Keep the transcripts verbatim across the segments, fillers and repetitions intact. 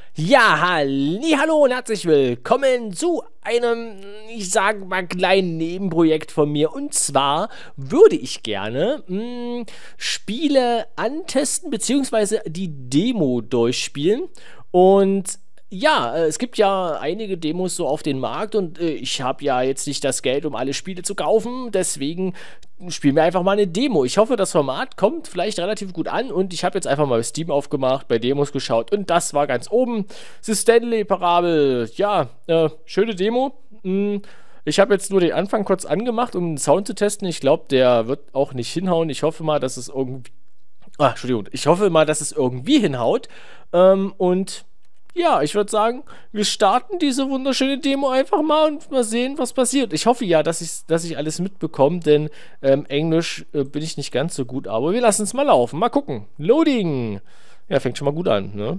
Ja, halli, hallo und herzlich willkommen zu einem, ich sage mal, kleinen Nebenprojekt von mir. Und zwar würde ich gerne mh, Spiele antesten, beziehungsweise die Demo durchspielen. Und ja, äh, es gibt ja einige Demos so auf den Markt und äh, ich habe ja jetzt nicht das Geld, um alle Spiele zu kaufen. Deswegen spielen wir einfach mal eine Demo. Ich hoffe, das Format kommt vielleicht relativ gut an und ich habe jetzt einfach mal Steam aufgemacht, bei Demos geschaut und das war ganz oben. The Stanley Parable. Ja, äh, schöne Demo. Hm, ich habe jetzt nur den Anfang kurz angemacht, um den Sound zu testen. Ich glaube, der wird auch nicht hinhauen. Ich hoffe mal, dass es irgendwie... Ah, Entschuldigung. Ich hoffe mal, dass es irgendwie hinhaut. Ähm, und... Ja, ich würde sagen, wir starten diese wunderschöne Demo einfach mal und mal sehen, was passiert. Ich hoffe ja, dass ich, dass ich alles mitbekomme, denn ähm, Englisch äh, bin ich nicht ganz so gut, aber wir lassen es mal laufen. Mal gucken. Loading. Ja, fängt schon mal gut an, ne?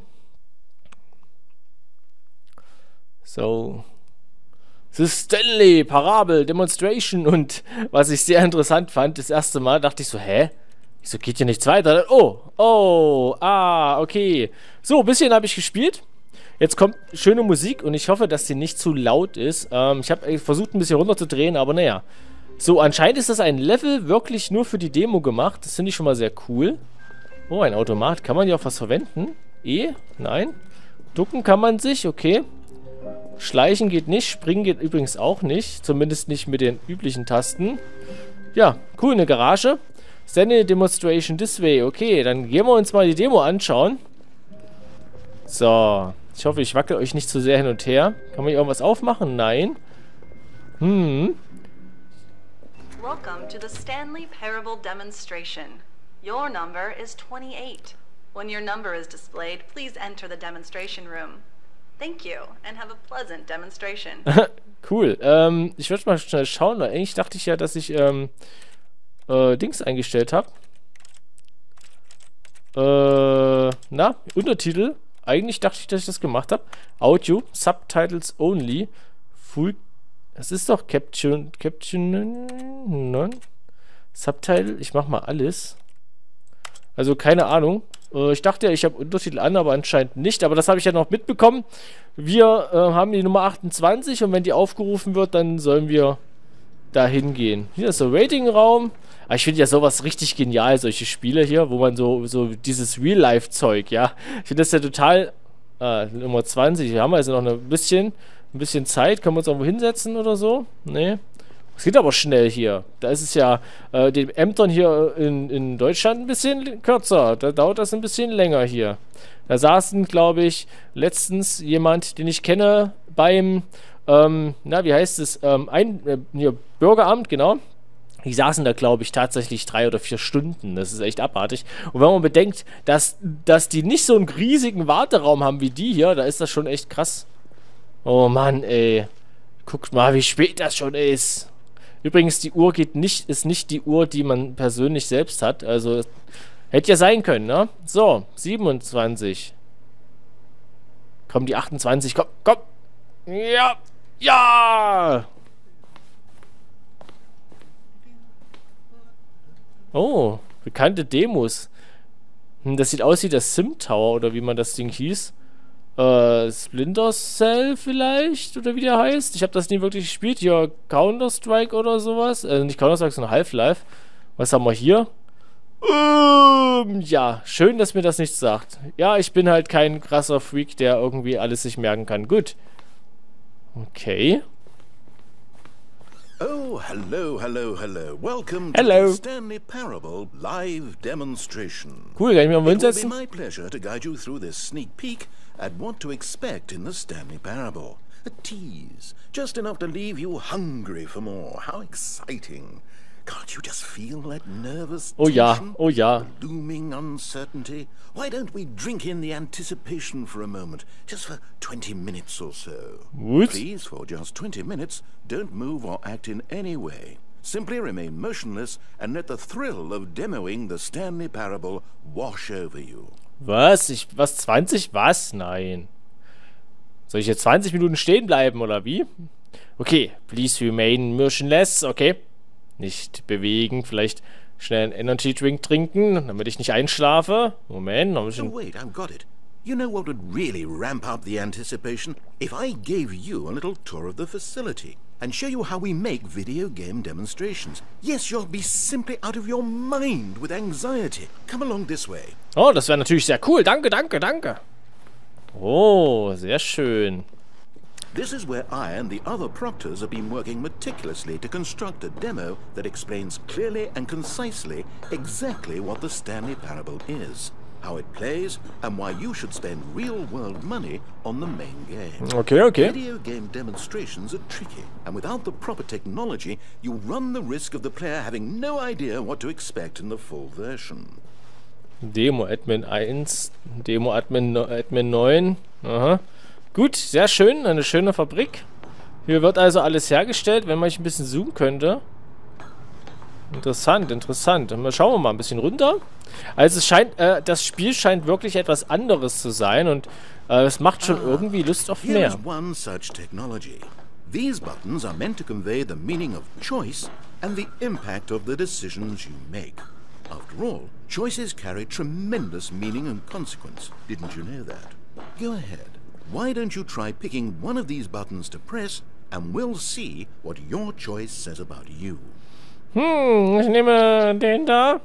So. The Stanley Parable Demonstration. Und was ich sehr interessant fand, das erste Mal dachte ich so, hä? Wieso geht hier nichts weiter? Oh, oh, ah, okay. So, ein bisschen habe ich gespielt. Jetzt kommt schöne Musik und ich hoffe, dass sie nicht zu laut ist. Ähm, ich habe versucht, ein bisschen runterzudrehen, aber naja. So, anscheinend ist das ein Level wirklich nur für die Demo gemacht. Das finde ich schon mal sehr cool. Oh, ein Automat. Kann man hier auch was verwenden? E? Nein. Ducken kann man sich, okay. Schleichen geht nicht. Springen geht übrigens auch nicht. Zumindest nicht mit den üblichen Tasten. Ja, cool, eine Garage. Stanley Demonstration this way. Okay, dann gehen wir uns mal die Demo anschauen. So. Ich hoffe, ich wackel euch nicht zu sehr hin und her. Kann man hier irgendwas aufmachen? Nein. Hm. Welcome to the Stanley Parable demonstration. Your number is twenty-eight. When your number is displayed, please enter the demonstration room. Thank you and have a pleasant demonstration. Cool. Ähm, ich würde mal schnell schauen, weil eigentlich dachte ich ja, dass ich ähm, äh, Dings eingestellt habe. Äh, na, Untertitel. Eigentlich dachte ich, dass ich das gemacht habe. Audio, Subtitles only. Full. Das ist doch Caption. Caption. Non. Subtitle. Ich mach mal alles. Also keine Ahnung. Äh, ich dachte ja, ich habe Untertitel an, aber anscheinend nicht. Aber das habe ich ja noch mitbekommen. Wir äh, haben die Nummer achtundzwanzig und wenn die aufgerufen wird, dann sollen wir da hingehen. Hier ist der Rating-Raum. Aber ich finde ja sowas richtig genial, solche Spiele hier, wo man so, so dieses Real-Life-Zeug, ja. Ich finde das ja total... Ah, Nummer zwanzig. Wir haben also noch ein bisschen, ein bisschen Zeit. Können wir uns irgendwo hinsetzen oder so? Nee. Es geht aber schnell hier. Da ist es ja äh, den Ämtern hier in, in Deutschland ein bisschen kürzer. Da dauert das ein bisschen länger hier. Da saßen, glaube ich, letztens jemand, den ich kenne, beim, ähm, na, wie heißt es, ähm, ein, äh, hier, Bürgeramt, genau. Die saßen da, glaube ich, tatsächlich drei oder vier Stunden. Das ist echt abartig. Und wenn man bedenkt, dass, dass die nicht so einen riesigen Warteraum haben wie die hier, da ist das schon echt krass. Oh Mann, ey. Guckt mal, wie spät das schon ist. Übrigens, die Uhr geht nicht, ist nicht die Uhr, die man persönlich selbst hat. Also, hätte ja sein können, ne? So, siebenundzwanzig. Komm, die achtundzwanzig, komm, komm. Ja, ja. Oh, bekannte Demos. Hm, das sieht aus wie der Sim Tower oder wie man das Ding hieß. Äh, Splinter Cell vielleicht? Oder wie der heißt? Ich habe das nie wirklich gespielt. Hier Counter-Strike oder sowas. Äh, nicht Counter-Strike, sondern Half-Life. Was haben wir hier? Ähm, ja, schön, dass mir das nichts sagt. Ja, ich bin halt kein krasser Freak, der irgendwie alles sich merken kann. Gut. Okay. Oh, hello, hello, hello. Welcome Hello. to the Stanley Parable live demonstration. Cool, kann ich mich mal It will be hinsetzen? my pleasure to guide you through this sneak peek at what to expect in the Stanley Parable. A tease, just enough to leave you hungry for more. How exciting. Can't you just feel that nervous Oh ja, tension? oh ja. Looming uncertainty? Why don't we drink in the anticipation for a moment, just for twenty minutes or so? What? Please, for just twenty minutes, don't move or act in any way. Simply remain motionless and let the thrill of demoing the Stanley Parable wash over you. Was? Ich, was, zwanzig? Was? Nein. Soll ich jetzt zwanzig Minuten stehen bleiben, oder wie? Okay, please remain motionless, okay. Nicht bewegen, vielleicht schnell einen Energy Drink trinken, damit ich nicht einschlafe. Moment, noch ein Oh, bisschen... wait, I've got it. You know what would really ramp up the anticipation? If I gave you a little tour of the facility and show you how we make video game demonstrations. Yes, you'll be simply out of your mind with anxiety. Come along this way. Oh, das wäre natürlich sehr cool. Danke, danke, danke. Oh, sehr schön. This is where I and the other proctors have been working meticulously to construct a demo that explains clearly and concisely exactly what the Stanley Parable is, how it plays, and why you should spend real-world money on the main game. Okay, okay. Video game demonstrations are tricky, and without the proper technology, you run the risk of the player having no idea what to expect in the full version. Demo Admin eins, Demo Admin, Admin neun. Aha. Gut, sehr schön, eine schöne Fabrik. Hier wird also alles hergestellt, wenn man ein bisschen zoomen könnte. Interessant, interessant. Dann schauen wir mal ein bisschen runter. Also es scheint, äh, das Spiel scheint wirklich etwas anderes zu sein und äh, es macht schon irgendwie Lust auf Here mehr. is one such technology. These buttons are meant to convey the meaning of choice and the impact of the decisions you make. After all, choices carry tremendous meaning and consequence. Didn't you know that? Go ahead. Why don't you try picking one of these buttons to press, and we'll see what your choice says about you. Hm, ich nehme den da.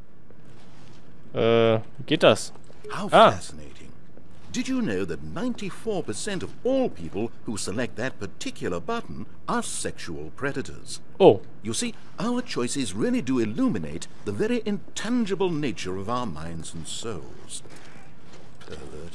Äh, wie geht das? How Ah. fascinating. Did you know that ninety-four percent of all people who select that particular button are sexual predators? Oh. You see, our choices really do illuminate the very intangible nature of our minds and souls. Pervert.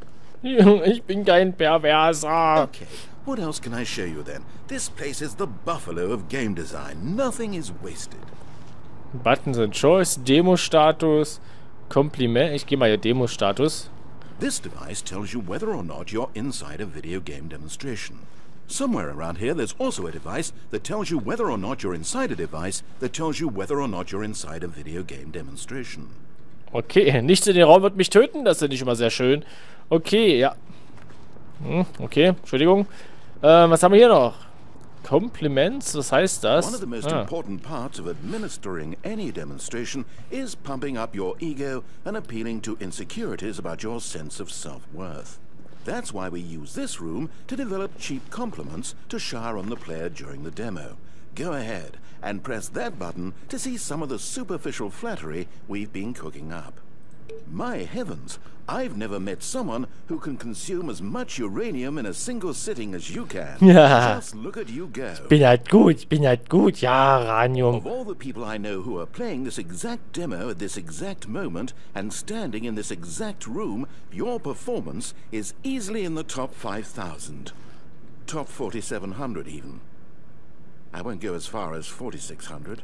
Ich bin kein Perverser. Okay, what else can I show you then? This place is the buffalo of game design. Nothing is wasted. Buttons and Choice, Demo-Status, Kompliment. Ich gehe mal hier Demo-Status. This device tells you whether or not you're inside a video game demonstration. Somewhere around here there's also a device that tells you whether or not you're inside a device that tells you whether or not you're inside a video game demonstration. Okay, nichts in den Raum wird mich töten. Das finde ich immer sehr schön. Okay, ja. Hm, okay, Entschuldigung. Ähm, was haben wir hier noch? Compliments, was heißt das? One of the most Ah. important parts of administering any demonstration is pumping up your ego and appealing to insecurities about your sense of self-worth. That's why we use this room to develop cheap compliments to shower on the player during the demo. Go ahead and press that button to see some of the superficial flattery we've been cooking up. My heavens, I've never met someone who can consume as much uranium in a single sitting as you can. Ja. Just look at you go. Bin halt gut, bin halt gut. Ja, Ranium. Of all the people I know who are playing this exact demo at this exact moment and standing in this exact room, your performance is easily in the top five thousand. Top forty-seven hundred even. I won't go as far as forty-six hundred.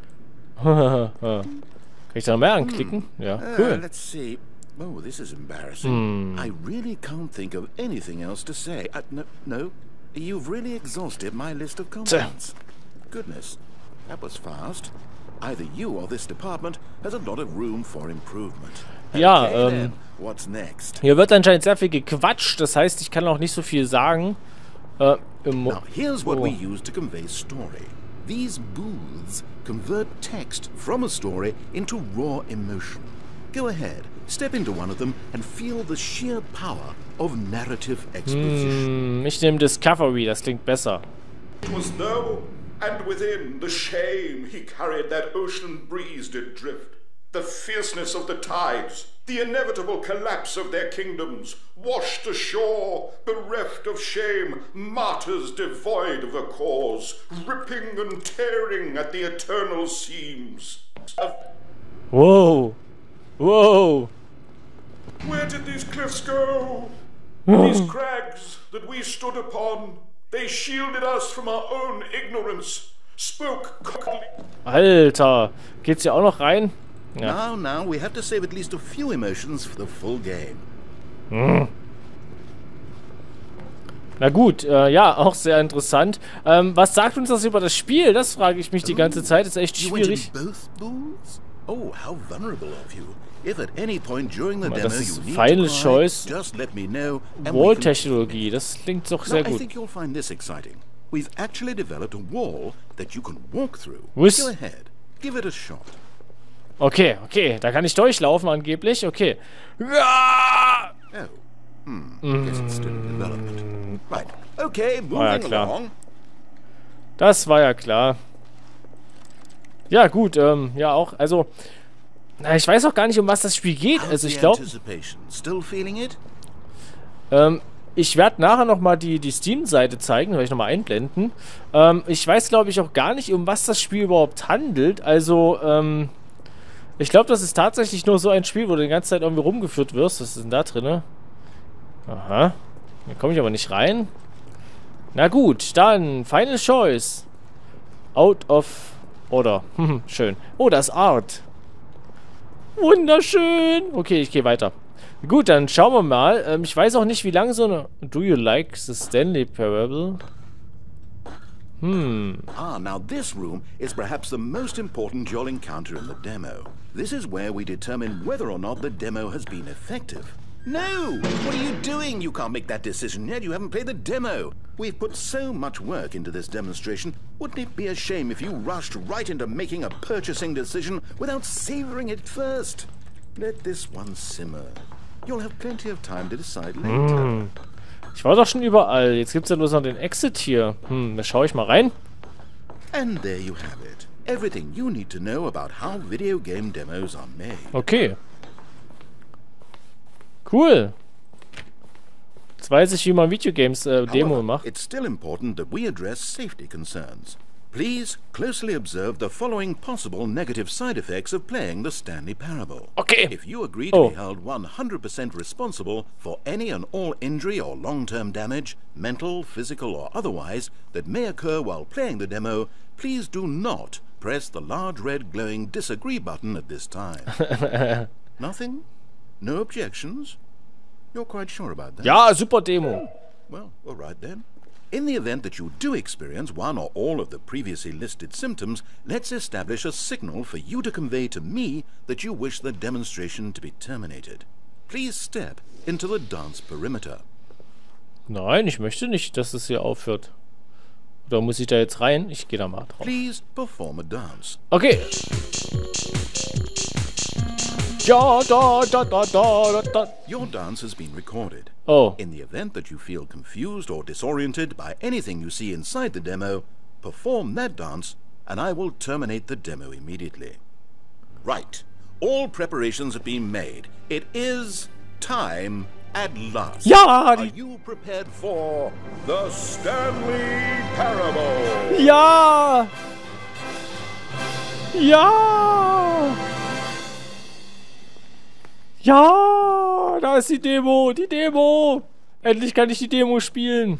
Kann ich da noch mehr anklicken? Ja, Uh, cool. let's see. Oh, this is embarrassing. I really can't think of anything else to say. Uh, no, no, you've really exhausted my list of compliments. Goodness, that was fast. Either you or this department has a lot of room for improvement. Ja, Okay, ähm, then, what's next? Hier wird anscheinend sehr viel gequatscht. Das heißt, ich kann auch nicht so viel sagen. Äh, im Mo Now, here's what oh. we use to convey story. These booths convert text from a story into raw emotion. Go ahead, step into one of them and feel the sheer power of narrative exposition. Hm, ich nehme Discovery, das klingt besser. It was though, and within the shame he carried that ocean breeze did drift, the fierceness of the tides, the inevitable collapse of their kingdoms, washed ashore, bereft of shame, martyrs devoid of a cause, ripping and tearing at the eternal seams. Of Wow. Wow. where did these cliffs go? These crags that we stood upon, they shielded us from our own ignorance, spoke cockily. Alter. Geht's hier auch noch rein? Ja. Now, now, we have to save at least a few emotions for the full game. Na gut, äh, ja, auch sehr interessant. Ähm, was sagt uns das über das Spiel? Das frage ich mich die ganze Zeit. Ist echt You went schwierig. in both booths? Oh, how vulnerable of you. If at any point during the Mal, demo das you ist need Final to cry, Choice. just let me know and we can... Wall-Technologie, das klingt doch Now, sehr I gut. think you'll find this exciting. We've actually developed a wall that you can walk through. Whis- Go ahead, give it a shot. Okay, okay, da kann ich durchlaufen angeblich. Okay. Ja! Oh, Hmm, guess it's still in development. Right, okay, War ja moving klar. along. Das war ja klar. Ja, gut, ähm, ja auch, also, na, ich weiß auch gar nicht, um was das Spiel geht. How's Also ich the glaube, anticipation? Still feeling it? ähm, ich werde nachher nochmal die, die Steam-Seite zeigen, werde ich nochmal einblenden. Ähm, ich weiß, glaube ich, auch gar nicht, um was das Spiel überhaupt handelt. Also, ähm, ich glaube, das ist tatsächlich nur so ein Spiel, wo du die ganze Zeit irgendwie rumgeführt wirst. Was ist denn da drin? Aha. Hier komme ich aber nicht rein. Na gut, dann Final Choice. Out of Order. Hm, schön. Oh, das ist Art. Wunderschön. Okay, ich gehe weiter. Gut, dann schauen wir mal. Ähm, ich weiß auch nicht, wie lange so eine... Do you like the Stanley Parable? Hmm. Ah, now this room is perhaps the most important you'll encounter in the demo. This is where we determine whether or not the demo has been effective. No! What are you doing? You can't make that decision yet. You haven't played the demo. We've put so much work into this demonstration. Wouldn't it be a shame if you rushed right into making a purchasing decision without savoring it first? Let this one simmer. You'll have plenty of time to decide later. Hm. Ich war doch schon überall. Jetzt gibt es ja bloß noch den Exit hier. Hm, da schaue ich mal rein. And there you have it. Everything you need to know about how video game demos are made. Okay. Cool. Jetzt weiß ich, wie man Videogames äh, Demo However, macht. it's still important that we address safety concerns. Please closely observe the following possible negative side effects of playing the Stanley Parable. Okay. If you agree to Oh. be held one hundred percent responsible for any and all injury or long-term damage, mental, physical or otherwise, that may occur while playing the demo, please do not press the large red glowing disagree button at this time. Nothing? No objections? You're quite sure about that? Ja, super Demo. Well, all right then. In the event that you do experience one or all of the previously listed symptoms, let's establish a signal for you to convey to me that you wish the demonstration to be terminated. Please step into the dance perimeter. Nein, ich möchte nicht, dass es hier aufhört. Oder muss ich da jetzt rein? Ich gehe da mal drauf. Please perform a dance. Okay. Ja, da, da, da, da, da. Your dance has been recorded. Oh. In the event that you feel confused or disoriented by anything you see inside the demo, perform that dance and I will terminate the demo immediately. Right. All preparations have been made. It is time at last. Ja, Are die, you prepared for The Stanley Parable. ja. Ja. Ja, da ist die Demo, die Demo. Endlich kann ich die Demo spielen.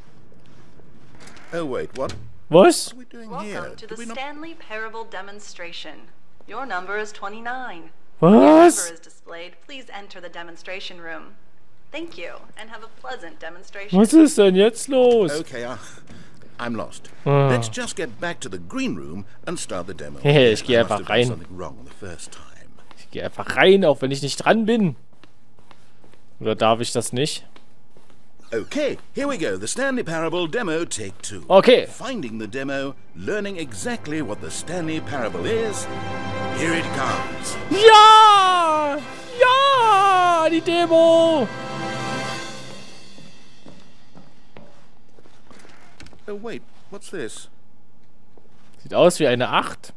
Oh wait, what? Was? What are we doing here? Welcome to Did the we not- Stanley Parable demonstration. Your number is twenty-nine. When your number Was? is displayed, please enter the demonstration room. Thank you, and have a pleasant demonstration. Was ist denn jetzt los? Okay, uh, I'm lost. Ah. Let's just get back to the green room and start the demo. Hey, ich geh I must einfach have done rein. something wrong the first time. Ich gehe einfach rein, auch wenn ich nicht dran bin. Oder darf ich das nicht? Okay, here we go. The Stanley Parable demo, take two. Okay. Finding the demo, learning exactly what the Stanley Parable is. Here it comes. Ja! Ja! Die Demo! Oh wait, what's this? Sieht aus wie eine acht.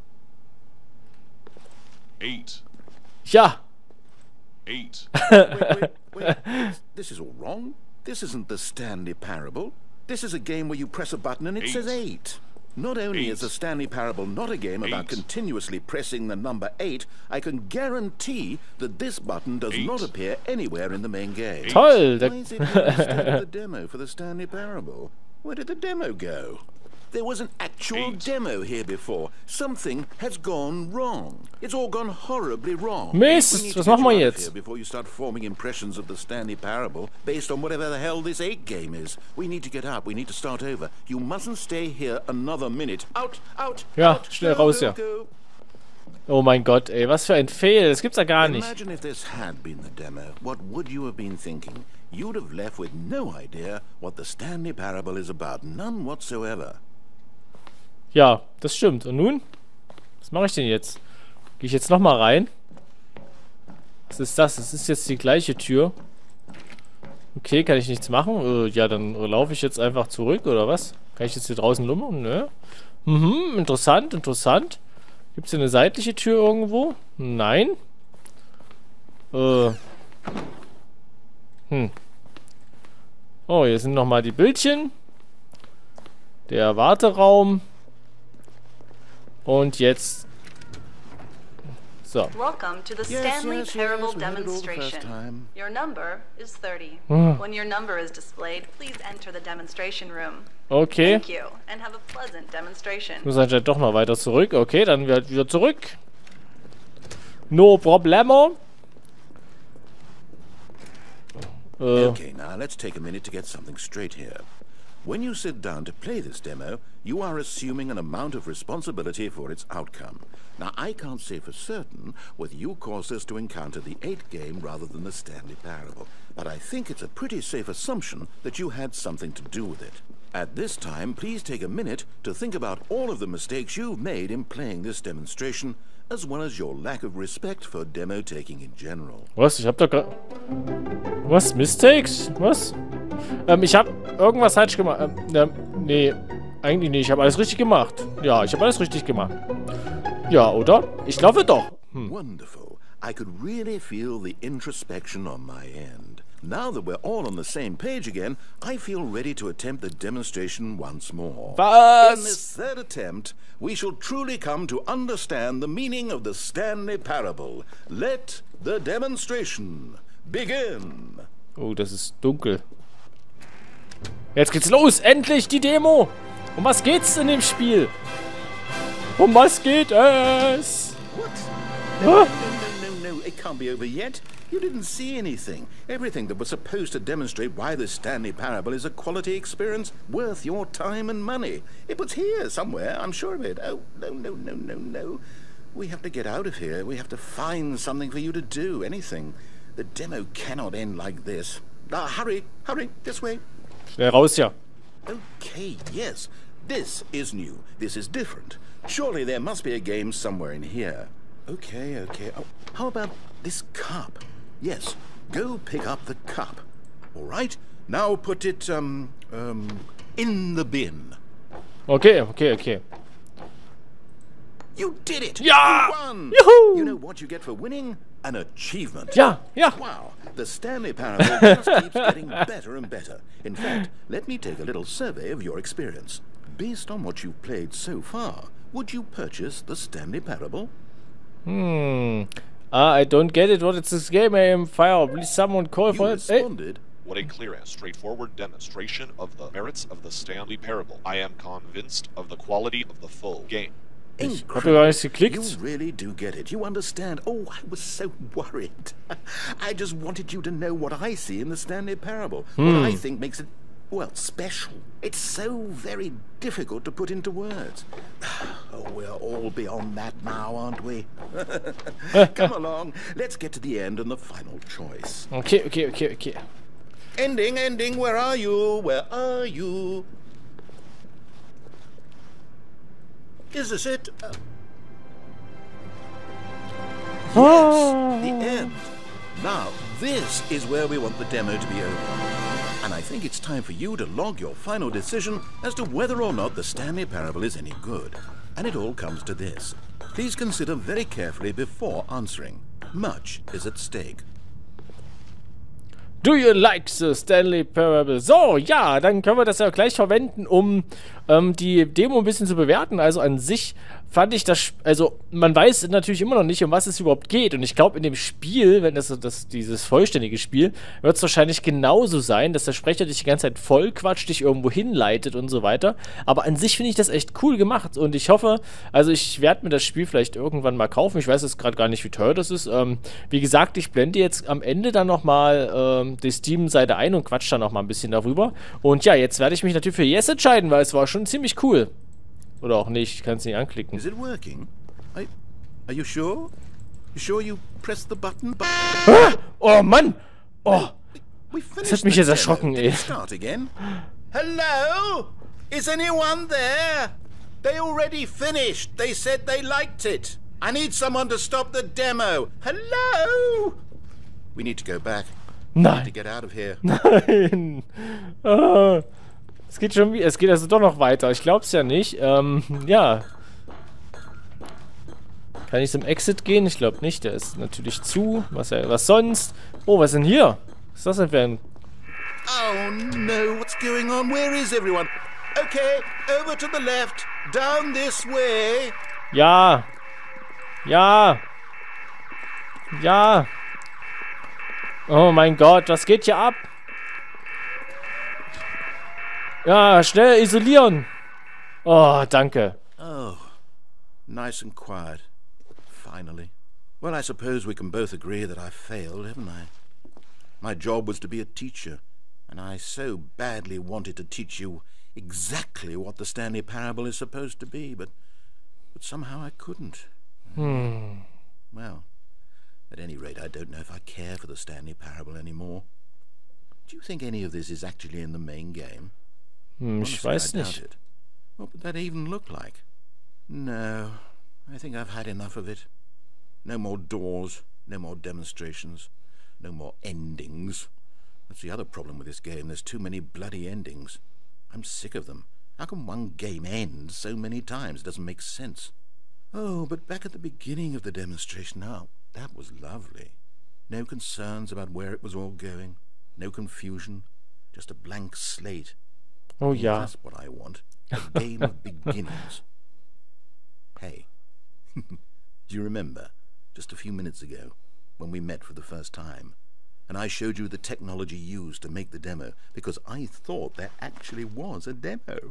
Eight. Ja! Eight. Wait, wait, wait. This is all wrong. This isn't the Stanley Parable. This is a game where you press a button and it Eight. says eight. Not only is Eight. the Stanley Parable not a game about Eight. continuously pressing the number eight, I can guarantee that this button does Eight. not appear anywhere in the main game. Toll! Da, Why is it here instead of the demo for the Stanley Parable? Where did the demo go? There was an actual Eight. demo here before. Something has gone wrong. It's all gone horribly wrong. Mist, We need to was get machen wir you out of jetzt? here before you start forming impressions of the Stanley Parable based on whatever the hell this eight game is. We need to get up. We need to start over. You mustn't stay here another minute. Out, out, Ja, out. schnell Go, raus go, hier. go. oh mein Gott, ey, was für ein Fail. Das gibt's ja gar nicht. Imagine if this had been the demo. What would you have been thinking? You'd have left with no idea what the Stanley Parable is about. None whatsoever. Ja, das stimmt. Und nun? Was mache ich denn jetzt? Gehe ich jetzt nochmal rein? Was ist das? Es ist jetzt die gleiche Tür. Okay, kann ich nichts machen? Äh, ja, dann laufe ich jetzt einfach zurück, oder was? Kann ich jetzt hier draußen lummeln? Nö. Mhm, interessant, interessant. Gibt es hier eine seitliche Tür irgendwo? Nein. Äh. Hm. Oh, hier sind nochmal die Bildchen. Der Warteraum. Und jetzt... So. Welcome to the Yes, Stanley yes, Parable yes, we had it all the first demonstration. time. Your number is thirty. Ah. When your number is displayed, please enter the demonstration room. Okay. Thank you, and have a pleasant demonstration. Ich muss anscheinend doch noch weiter zurück. Okay, dann wird wieder zurück. No problemo. Äh, Okay, now let's take a minute to get something straight here. When you sit down to play this demo, you are assuming an amount of responsibility for its outcome. Now, I can't say for certain whether you caused us to encounter the eight game rather than the Stanley Parable, but I think it's a pretty safe assumption that you had something to do with it. At this time, please take a minute to think about all of the mistakes you've made in playing this demonstration, as well as your lack of respect for demo taking in general. was? Ich hab da gerade... Was? Mistakes? Was? Ähm, ich hab irgendwas falsch gemacht. Ähm, ähm, nee. Eigentlich nicht. Ich habe alles richtig gemacht. Ja, ich habe alles richtig gemacht. Ja, oder? Ich glaube doch. Hm. Wonderful. I could really feel the introspection on my end. Now that we're all on the same page again, I feel ready to attempt the demonstration once more. In this Was? third attempt, we shall truly come to understand the meaning of the Stanley Parable. Let the demonstration begin. Oh, das ist dunkel. Jetzt geht's los. Endlich die Demo. Um was geht's in dem Spiel? Um was geht es? What? Huh? No, no, no, no, it can't be over yet. You didn't see anything. Everything that was supposed to demonstrate why the Stanley Parable is a quality experience worth your time and money. It was here somewhere, I'm sure of it. Oh, no, no, no, no, no. We have to get out of here. We have to find something for you to do, anything. The demo cannot end like this. Ah, hurry, hurry, this way. Schnell raus hier. Okay, yes. This is new. This is different. Surely there must be a game somewhere in here. Okay, okay. Oh, how about this cup? Yes, go pick up the cup. All right, now put it, um, um, in the bin. Okay, okay, okay. You did it! Ja! You won! Juhu! You know what you get for winning? An achievement. Ja, ja. Wow, the Stanley Parable just keeps getting better and better. In fact, let me take a little survey of your experience. Based on what you've played so far, would you purchase the Stanley Parable? Hmm. Ah, I don't get it. What is this game? I am fire. Please someone call You for it. Hey. responded, What a clear and straightforward demonstration of the merits of the Stanley Parable. I am convinced of the quality of the full game. Ich hab ja gar nichts You geklickt. really do get it. You understand. Oh, I was so worried. I just wanted you to know what I see in the Stanley Parable. What I think makes it, well, special. It's so very difficult to put into words. Oh, we're all beyond that now, aren't we? Come along. Let's get to the end and the final choice. Okay, okay, okay, okay. Ending, ending, where are you? Where are you? Is this it? Uh, yes, the end. Now, this is where we want the demo to be over. And I think it's time for you to log your final decision as to whether or not the Stanley Parable is any good. And it all comes to this. Please consider very carefully before answering. Much is at stake. Do you like the Stanley Parable? So, ja, dann können wir das ja gleich verwenden, um ähm, die Demo ein bisschen zu bewerten. Also an sich fand ich das, also man weiß natürlich immer noch nicht, um was es überhaupt geht. Und ich glaube, in dem Spiel, wenn das, das dieses vollständige Spiel, wird es wahrscheinlich genauso sein, dass der Sprecher dich die ganze Zeit voll quatscht, dich irgendwo hinleitet und so weiter. Aber an sich finde ich das echt cool gemacht. Und ich hoffe, also ich werde mir das Spiel vielleicht irgendwann mal kaufen. Ich weiß jetzt gerade gar nicht, wie teuer das ist. Ähm, wie gesagt, ich blende jetzt am Ende dann nochmal ähm, die Steam-Seite ein und quatsche dann nochmal ein bisschen darüber. Und ja, jetzt werde ich mich natürlich für Yes entscheiden, weil es war schon ziemlich cool. Oder auch nicht, ich kann es nicht anklicken. Is it working? Are, are you sure? You sure you pressed the button? But Ah! Oh Mann! Oh! we Das hat mich jetzt erschrocken, ey. Start again. Hello? Is anyone there? They already finished. They said they liked it. I need someone to stop the demo. Hello? We need to go back. Nein. To get out of here. Nein. Ah. Es geht schon wie. Es geht also doch noch weiter. Ich glaub's ja nicht. Ähm, ja. Kann ich zum Exit gehen? Ich glaube nicht. Der ist natürlich zu. Was, was sonst? Oh, was ist denn hier? Was ist das denn für ein... Oh no, what's going on? Where is everyone? Okay, over to the left. Down this way. Ja. Ja. Ja. Oh mein Gott, was geht hier ab? Ja, schnell isolieren. Oh, danke. Oh, nice and quiet. Finally. Well, I suppose we can both agree that I failed, haven't I? My job was to be a teacher, and I so badly wanted to teach you exactly what the Stanley Parable is supposed to be, but, but somehow I couldn't. Hmm. Well, at any rate, I don't know if I care for the Stanley Parable anymore. Do you think any of this is actually in the main game? Hm, ich Honestly, weiß I doubt nicht. it. What would that even look like? No, I think I've had enough of it. No more doors, no more demonstrations, no more endings. That's the other problem with this game. There's too many bloody endings. I'm sick of them. How can one game end so many times? It doesn't make sense. Oh, but back at the beginning of the demonstration, now, that was lovely. No concerns about where it was all going. No confusion. Just a blank slate. Oh ja. That's what I want. A game of beginnings. Hey, do you remember, just a few minutes ago, when we met for the first time, and I showed you the technology used to make the demo, because I thought there actually was a demo.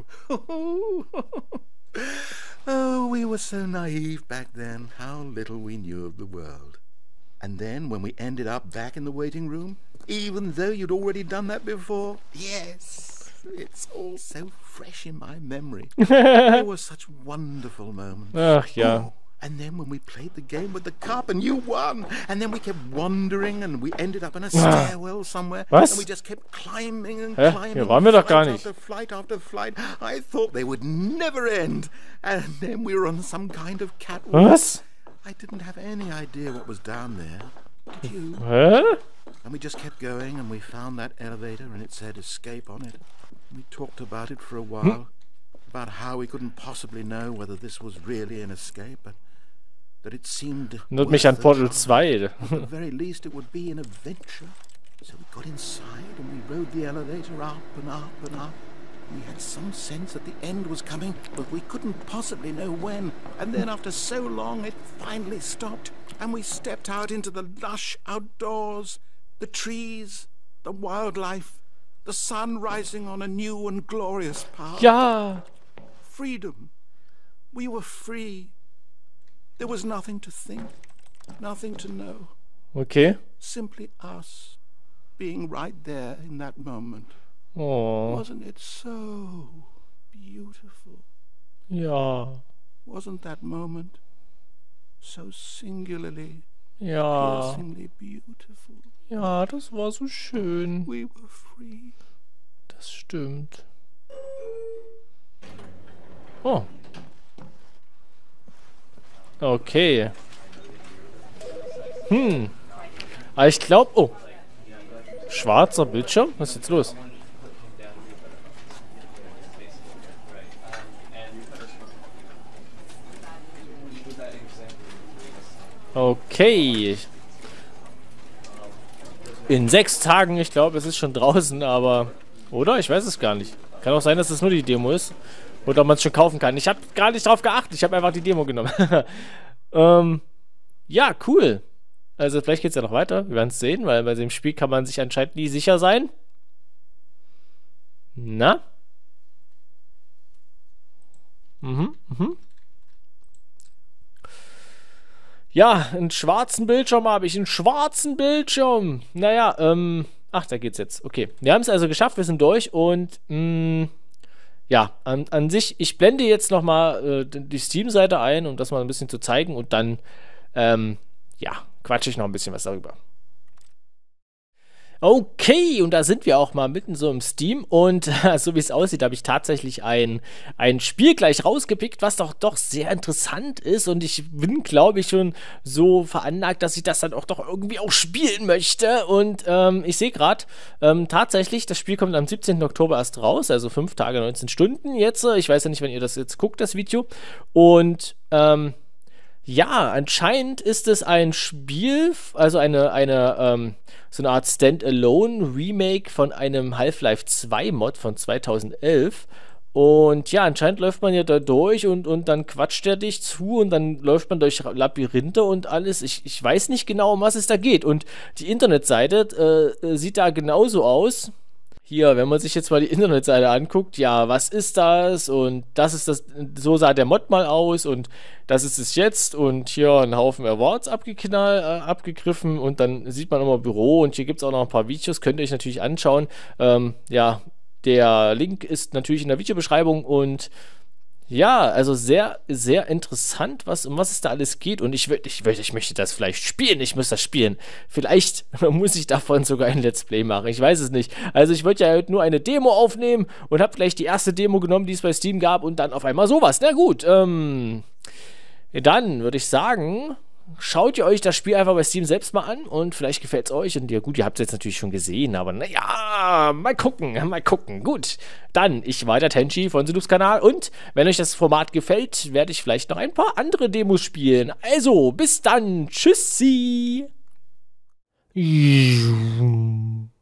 Oh, we were so naive back then, how little we knew of the world. And then, when we ended up back in the waiting room, even though you'd already done that before, yes, it's all so fresh in my memory. There were such wonderful moments. Ach ja. Oh, and then when we played the game with the cup and you won, and then we kept wandering and we ended up in a stairwell somewhere, Was? and we just kept climbing and Hä? climbing. Hier waren wir doch gar flight nicht. After flight after flight. I thought they would never end. And then we were on some kind of catwalk. Was? I didn't have any idea what was down there. Did you? Hä? And we just kept going, and we found that elevator, and it said escape on it. We talked about it for a while, about how we couldn't possibly know whether this was really an escape, but that it seemed Erinnert mich an worth a Portal try. zwei. At the very least, it would be an adventure. So we got inside, and we rode the elevator up and up and up. We had some sense that the end was coming, but we couldn't possibly know when. And then after so long, it finally stopped, and we stepped out into the lush outdoors, the trees, the wildlife, the sun rising on a new and glorious path. Ja. Freedom. We were free. There was nothing to think, nothing to know. Okay. Simply us, being right there in that moment. Oh. Wasn't it so beautiful? Ja. Wasn't that moment so singularly, Ja. piercingly beautiful? Ja, das war so schön. We were free. Das stimmt. Oh. Okay. Hm. Aber ich glaube... Oh. Schwarzer Bildschirm? Was ist jetzt los? Okay. In sechs Tagen, ich glaube, es ist schon draußen, aber... Oder? Ich weiß es gar nicht. Kann auch sein, dass es nur die Demo ist. Oder man es schon kaufen kann. Ich habe gar nicht drauf geachtet. Ich habe einfach die Demo genommen. ähm, ja, cool. Also vielleicht geht es ja noch weiter. Wir werden es sehen, weil bei dem Spiel kann man sich anscheinend nie sicher sein. Na? Mhm, mhm. Ja, einen schwarzen Bildschirm habe ich. Einen schwarzen Bildschirm. Naja, ähm... Ach, da geht's jetzt. Okay. Wir haben es also geschafft. Wir sind durch und... Mh, ja, an, an sich, ich blende jetzt nochmal äh, die Steam-Seite ein, um das mal ein bisschen zu zeigen und dann, ähm, ja, quatsche ich noch ein bisschen was darüber. Okay, und da sind wir auch mal mitten so im Steam und so wie es aussieht, habe ich tatsächlich ein, ein Spiel gleich rausgepickt, was doch doch sehr interessant ist und ich bin, glaube ich, schon so veranlagt, dass ich das dann auch doch irgendwie auch spielen möchte und ähm, ich sehe gerade, ähm, tatsächlich, das Spiel kommt am siebzehnten Oktober erst raus, also fünf Tage, neunzehn Stunden jetzt, ich weiß ja nicht, wenn ihr das jetzt guckt, das Video und ähm, ja, anscheinend ist es ein Spiel, also eine, eine, ähm, so eine Art Standalone-Remake von einem Half-Life zwei Mod von zweitausendelf. Und ja, anscheinend läuft man ja da durch und, und dann quatscht er dich zu und dann läuft man durch Labyrinthe und alles. Ich, ich weiß nicht genau, um was es da geht. Und die Internetseite äh, sieht da genauso aus. Hier, wenn man sich jetzt mal die Internetseite anguckt, ja, was ist das? Und das ist das, so sah der Mod mal aus und das ist es jetzt und hier ein Haufen Awards abgeknall, äh, abgegriffen und dann sieht man immer Büro und hier gibt es auch noch ein paar Videos, könnt ihr euch natürlich anschauen. Ähm, ja, der Link ist natürlich in der Videobeschreibung und ja, also sehr, sehr interessant, was, um was es da alles geht. Und ich, ich, ich möchte das vielleicht spielen. Ich muss das spielen. Vielleicht muss ich davon sogar ein Let's Play machen. Ich weiß es nicht. Also ich wollte ja heute nur eine Demo aufnehmen und habe gleich die erste Demo genommen, die es bei Steam gab und dann auf einmal sowas. Na gut, ähm, dann würde ich sagen, schaut ihr euch das Spiel einfach bei Steam selbst mal an und vielleicht gefällt es euch. Und ja gut, ihr habt es jetzt natürlich schon gesehen, aber naja, mal gucken, mal gucken. Gut, dann, ich war der Tenchi von Sinus Kanal und wenn euch das Format gefällt, werde ich vielleicht noch ein paar andere Demos spielen. Also, bis dann, tschüssi!